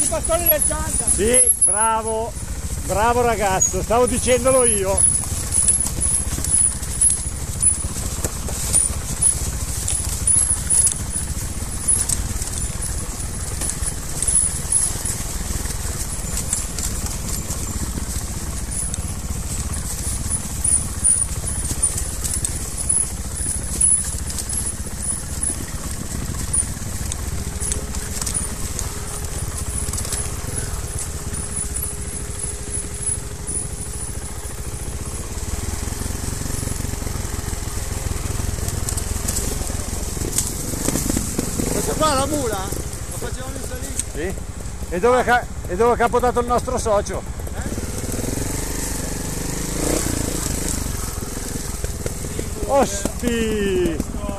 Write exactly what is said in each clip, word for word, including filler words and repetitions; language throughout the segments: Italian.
i bastoni del Cianta. Sì, bravo, bravo ragazzo, stavo dicendolo io. Questa qua la mula? La facevamo in salita? Sì. E dove, ca e dove è capotato il nostro socio? Eh? Osti!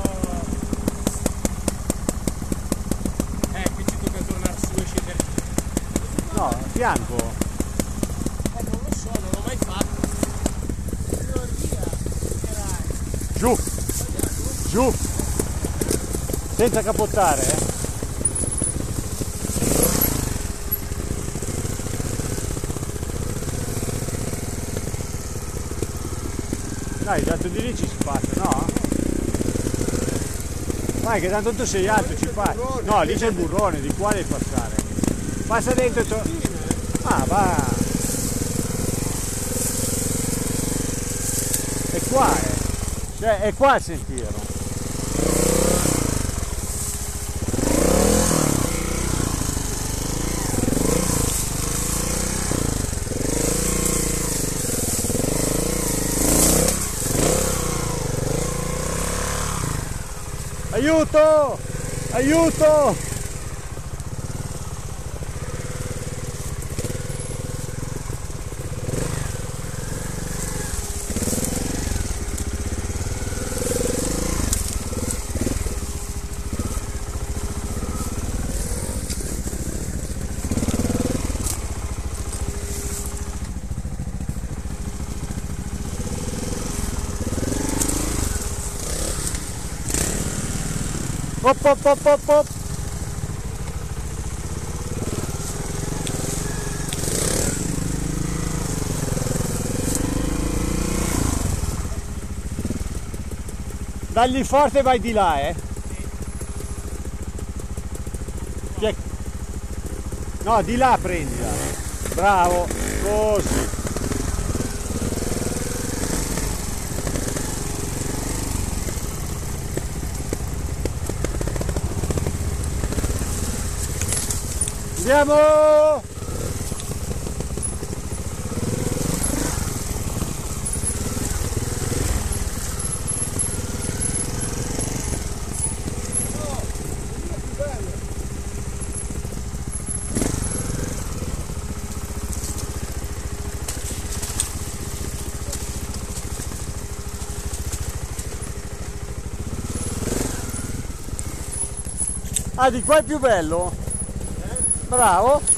Eh, qui ci tocca tornare su e scendere. No, a fianco. Eh, non lo so, non l'ho mai fatto. Giù! Giù! Senza capottare, eh? Dai, tanto di lì ci si passa, no? Vai che tanto tu sei alto, ci passi. No, lì c'è il burrone, di qua devi passare. Passa dentro e to... Ah, va! È qua, eh! Cioè, è qua il sentiero. Aiuto! Aiuto! Op, op, op, op, op. Dagli forte e vai di là, eh. Sì. No, di là prendila. Bravo, così. Andiamo! Ah, di qua è più bello? Bravo!